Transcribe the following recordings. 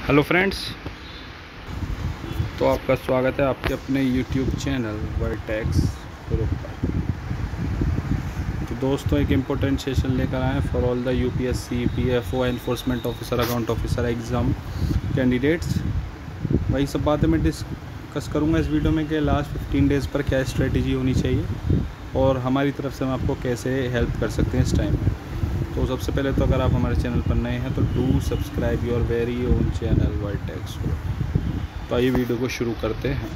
Hello friends, तो आपका स्वागत है आपके अपने यूट्यूब चैनल वर्टेक्स ग्रुप पर। तो दोस्तों, एक इम्पोर्टेंट सेशन लेकर आए for all the UPSC, PFO, enforcement officer, account officer exam candidates. वही सब बातें मैं डिस्कस करूँगा इस वीडियो में कि लास्ट 15 डेज़ पर क्या स्ट्रेटजी होनी चाहिए और हमारी तरफ से हम आपको कैसे हेल्प कर सकते हैं इस टाइम में। तो सबसे पहले तो अगर आप हमारे चैनल पर नए हैं तो do subscribe your very own channel Vertex group. तो आइए वीडियो को शुरू करते हैं।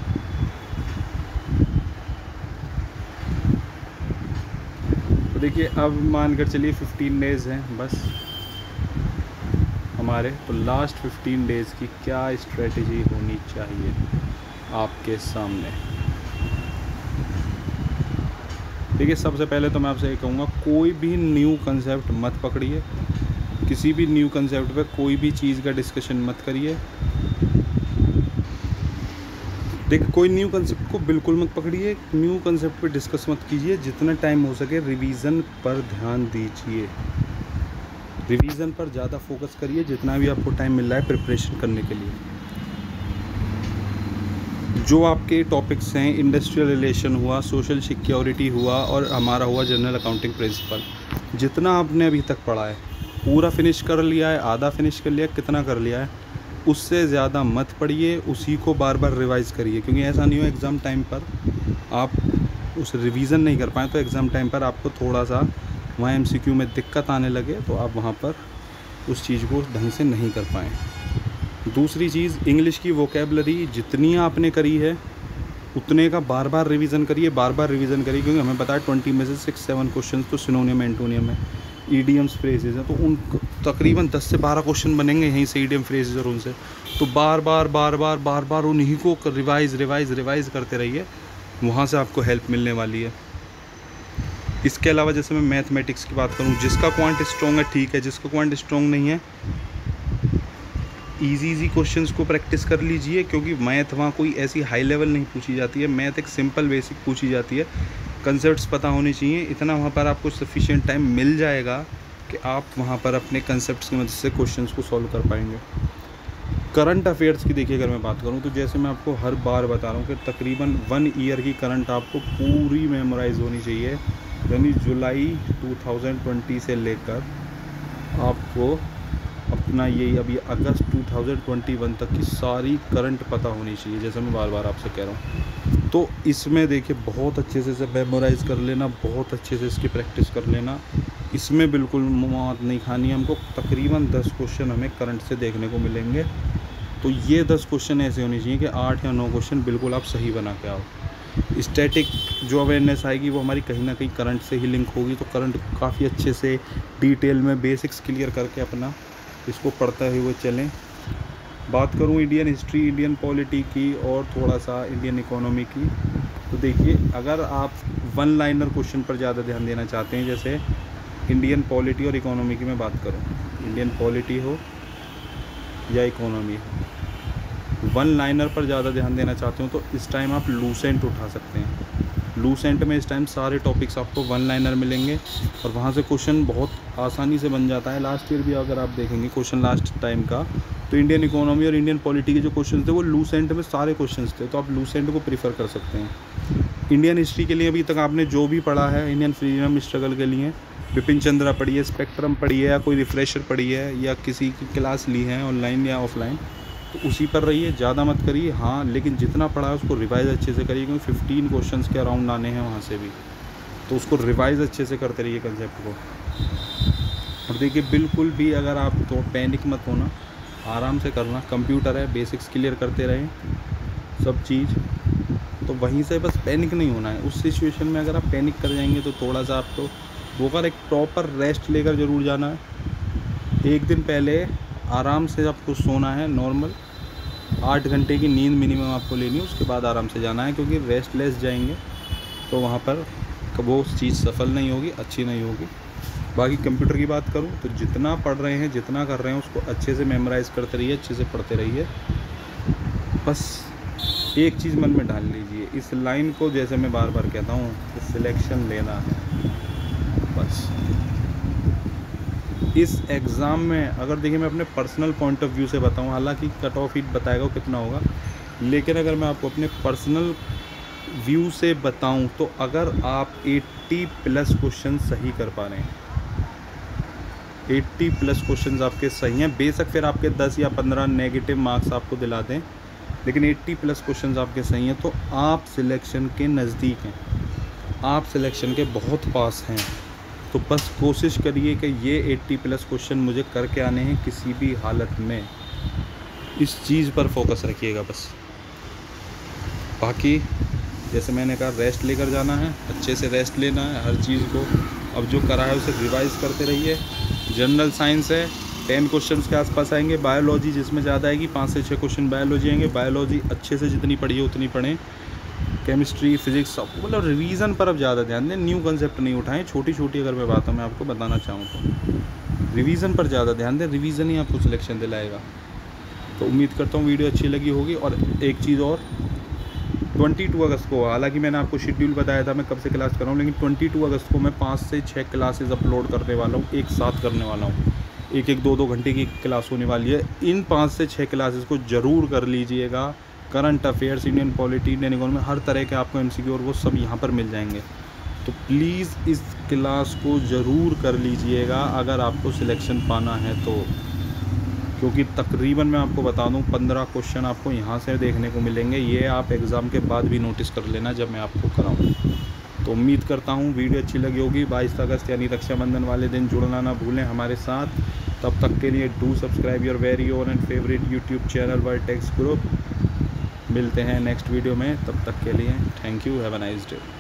तो देखिए, अब मानकर चलिए 15 डेज़ हैं बस हमारे। तो लास्ट 15 डेज़ की क्या स्ट्रेटजी होनी चाहिए आपके सामने। देखिए, सबसे पहले तो मैं आपसे ये कहूँगा, कोई भी न्यू कंसेप्ट मत पकड़िए। किसी भी न्यू कंसेप्ट पे कोई भी चीज़ का डिस्कशन मत करिए। देखिए, कोई न्यू कंसेप्ट को बिल्कुल मत पकड़िए, न्यू कंसेप्ट पे डिस्कस मत कीजिए। जितना टाइम हो सके रिवीजन पर ध्यान दीजिए, रिवीजन पर ज़्यादा फोकस करिए जितना भी आपको टाइम मिल रहा है प्रिपरेशन करने के लिए। जो आपके टॉपिक्स हैं, इंडस्ट्रियल रिलेशन हुआ, सोशल सिक्योरिटी हुआ और हमारा हुआ जनरल अकाउंटिंग प्रिंसिपल, जितना आपने अभी तक पढ़ा है पूरा फिनिश कर लिया है, आधा फिनिश कर लिया, कितना कर लिया है, उससे ज़्यादा मत पढ़िए। उसी को बार बार रिवाइज़ करिए, क्योंकि ऐसा नहीं हो एग्ज़ाम टाइम पर आप उस रिवीजन नहीं कर पाएँ तो एग्ज़ाम टाइम पर आपको थोड़ा सा वहाँ एमसीक्यू में दिक्कत आने लगे तो आप वहाँ पर उस चीज़ को ढंग से नहीं कर पाएँ। दूसरी चीज़, इंग्लिश की वोकेबलरी जितनी आपने करी है उतने का बार बार रिवीजन करिए, बार बार रिवीजन करिए, क्योंकि हमें पता है 20 में से 6-7 क्वेश्चन तो सिनोनियम एंटोनियम है, ईडियम्स फ्रेजेस हैं, तो उन तकरीबन 10 से 12 क्वेश्चन बनेंगे यहीं से ईडियम फ्रेजेस और उनसे। तो बार बार उन्हीं को रिवाइज़ करते रहिए, वहाँ से आपको हेल्प मिलने वाली है। इसके अलावा जैसे मैं मैथमेटिक्स की बात करूँ, जिसका क्वांट स्ट्रॉन्ग है ठीक है, जिसका क्वांट स्ट्रॉन्ग नहीं है इजी क्वेश्चंस को प्रैक्टिस कर लीजिए, क्योंकि मैथ वहाँ कोई ऐसी हाई लेवल नहीं पूछी जाती है, मैथ एक सिंपल बेसिक पूछी जाती है। कंसेप्ट्स पता होने चाहिए, इतना वहाँ पर आपको सफिशिएंट टाइम मिल जाएगा कि आप वहाँ पर अपने कंसेप्ट्स की मदद से क्वेश्चंस को सॉल्व कर पाएंगे। करंट अफेयर्स की देखिए, अगर मैं बात करूँ तो जैसे मैं आपको हर बार बता रहा हूँ कि तकरीबन 1 ईयर की करंट आपको पूरी मेमोराइज होनी चाहिए, यानी जुलाई 2020 से लेकर आपको अपना यही अभी अगस्त 2021 तक की सारी करंट पता होनी चाहिए, जैसे मैं बार बार आपसे कह रहा हूँ। तो इसमें देखिए, बहुत अच्छे से मेमोराइज़ कर लेना, बहुत अच्छे से इसकी प्रैक्टिस कर लेना, इसमें बिल्कुल मौत नहीं खानी है हमको। तकरीबन 10 क्वेश्चन हमें करंट से देखने को मिलेंगे, तो ये 10 क्वेश्चन ऐसे होने चाहिए कि 8 या 9 क्वेश्चन बिल्कुल आप सही बना के आओ। स्टैटिक जो अवेयरनेस आएगी वो हमारी कहीं ना कहीं करंट से ही लिंक होगी, तो करंट काफ़ी अच्छे से डिटेल में बेसिक्स क्लियर करके अपना इसको पढ़ते हुए चलें। बात करूं इंडियन हिस्ट्री, इंडियन पॉलिटी की और थोड़ा सा इंडियन इकोनॉमी की, तो देखिए, अगर आप वन लाइनर क्वेश्चन पर ज़्यादा ध्यान देना चाहते हैं, जैसे इंडियन पॉलिटी और इकोनॉमी की मैं बात करूं, इंडियन पॉलिटी हो या इकोनॉमी हो, वन लाइनर पर ज़्यादा ध्यान देना चाहते हो तो इस टाइम आप लूसेंट उठा सकते हैं। लूसेंट में इस टाइम सारे टॉपिक्स आपको वन लाइनर मिलेंगे और वहाँ से क्वेश्चन बहुत आसानी से बन जाता है। लास्ट ईयर भी अगर आप देखेंगे क्वेश्चन लास्ट टाइम का, तो इंडियन इकोनॉमी और इंडियन पॉलिटी के जो क्वेश्चन थे वो लूसेंट में सारे क्वेश्चन थे, तो आप लूसेंट को प्रीफर कर सकते हैं। इंडियन हिस्ट्री के लिए अभी तक आपने जो भी पढ़ा है, इंडियन फ्रीडम स्ट्रगल के लिए बिपिन चंद्रा पढ़ी है, स्पेक्ट्रम पढ़ी है, या कोई रिफ्रेशर पढ़ी है, या किसी की क्लास ली है ऑनलाइन या ऑफलाइन, तो उसी पर रहिए, ज़्यादा मत करिए। हाँ, लेकिन जितना पढ़ा है उसको रिवाइज़ अच्छे से करिए, क्योंकि 15 क्वेश्चंस के अराउंड आने हैं वहाँ से भी, तो उसको रिवाइज़ अच्छे से करते रहिए कंसेप्ट को। और देखिए, बिल्कुल भी अगर आप तो पैनिक मत होना, आराम से करना, कंप्यूटर है, बेसिक्स क्लियर करते रहें सब चीज़, तो वहीं से बस पैनिक नहीं होना है। उस सिचुएशन में अगर आप पैनिक कर जाएंगे तो थोड़ा सा आपको वो कर एक प्रॉपर रेस्ट लेकर ज़रूर जाना है। एक दिन पहले आराम से आपको सोना है, नॉर्मल 8 घंटे की नींद मिनिमम आपको लेनी है, उसके बाद आराम से जाना है, क्योंकि रेस्टलेस जाएंगे तो वहाँ पर वो चीज़ सफल नहीं होगी, अच्छी नहीं होगी। बाकी कंप्यूटर की बात करूँ तो जितना पढ़ रहे हैं, जितना कर रहे हैं, उसको अच्छे से मेमोराइज़ करते रहिए, अच्छे से पढ़ते रहिए। बस एक चीज़ मन में डाल लीजिए, इस लाइन को, जैसे मैं बार बार कहता हूँ, सिलेक्शन लेना है बस। इस एग्ज़ाम में अगर देखिए मैं अपने पर्सनल पॉइंट ऑफ व्यू से बताऊं, हालांकि कट ऑफ ही बताएगा वो कितना होगा, लेकिन अगर मैं आपको अपने पर्सनल व्यू से बताऊं तो अगर आप 80 प्लस क्वेश्चन सही कर पा रहे हैं, 80 प्लस क्वेश्चन आपके सही हैं, बेशक फिर आपके 10 या 15 नेगेटिव मार्क्स आपको दिला दें, लेकिन 80 प्लस क्वेश्चन आपके सही हैं तो आप सिलेक्शन के नज़दीक हैं, आप सिलेक्शन के बहुत पास हैं। तो बस कोशिश करिए कि ये 80 प्लस क्वेश्चन मुझे करके आने हैं किसी भी हालत में, इस चीज़ पर फोकस रखिएगा बस। बाकी जैसे मैंने कहा, रेस्ट लेकर जाना है, अच्छे से रेस्ट लेना है हर चीज़ को। अब जो करा है उसे रिवाइज़ करते रहिए। जनरल साइंस है, 10 क्वेश्चंस के आसपास आएंगे। बायोलॉजी जिसमें ज़्यादा आएगी, 5 से 6 क्वेश्चन बायोलॉजी आएंगे। बायोलॉजी अच्छे से जितनी पढ़िए उतनी पढ़ें। केमिस्ट्री, फिजिक्स सब मतलब रिवीजन पर अब ज़्यादा ध्यान दें, न्यू कंसेप्ट नहीं उठाएं। छोटी छोटी अगर मैं बातों में आपको बताना चाहूँ तो रिवीजन पर ज़्यादा ध्यान दें, रिवीजन ही आपको सिलेक्शन दिलाएगा। तो उम्मीद करता हूँ वीडियो अच्छी लगी होगी। और एक चीज़ और, 22 अगस्त को, हालांकि मैंने आपको शेड्यूल बताया था मैं कब से क्लास कर रहा हूँ, लेकिन 22 अगस्त को मैं 5 से 6 क्लासेस अपलोड करने वाला हूँ, एक साथ करने वाला हूँ। एक 2 घंटे की क्लास होने वाली है। इन 5 से 6 क्लासेस को ज़रूर कर लीजिएगा। Current affairs, Indian polity, Indian economy, हर तरह के आपको एमसीक्यू और वो सब यहाँ पर मिल जाएंगे। तो प्लीज़ इस क्लास को ज़रूर कर लीजिएगा अगर आपको सिलेक्शन पाना है तो, क्योंकि तकरीबन मैं आपको बता दूं 15 क्वेश्चन आपको यहाँ से देखने को मिलेंगे। ये आप एग्ज़ाम के बाद भी नोटिस कर लेना जब मैं आपको कराऊँ। तो उम्मीद करता हूँ वीडियो अच्छी लगी होगी। 22 अगस्त यानी रक्षाबंधन वाले दिन जुड़ना ना भूलें हमारे साथ। तब तक के लिए do subscribe your very own and favourite YouTube channel Vertex group. मिलते हैं नेक्स्ट वीडियो में, तब तक के लिए thank you, have a nice day.